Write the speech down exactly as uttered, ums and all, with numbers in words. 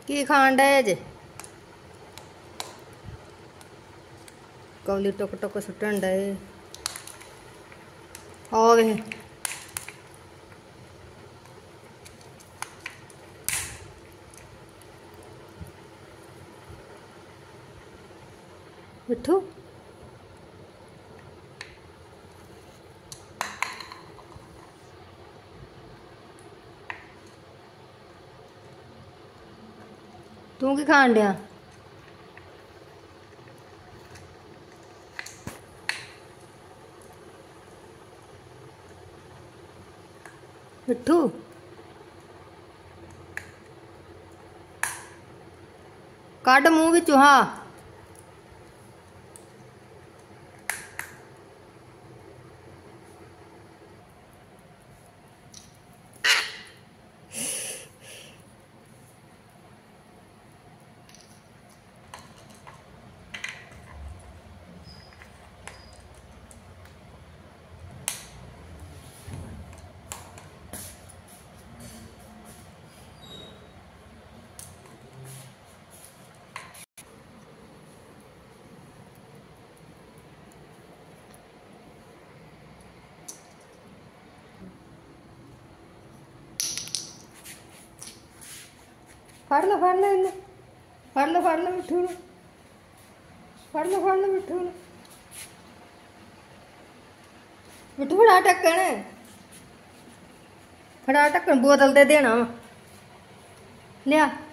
की खान डे जे कौली टुक टुक सुटन डे आवे मिठू तू की खान दिया मिठू काट मुंह विचों हाँ फड़ लो फड़ लो इन्हें फड़ लो फड़ लो मिठू फड़ लो फड़ लो मिठू मिठू फड़ा ढक्कन फड़ा ढक्कन बोतल दे देना लिया